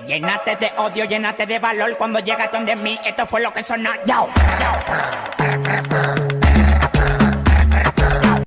Llénate de odio, llénate de valor cuando llegas donde mí. Esto fue lo que sonó. Yo.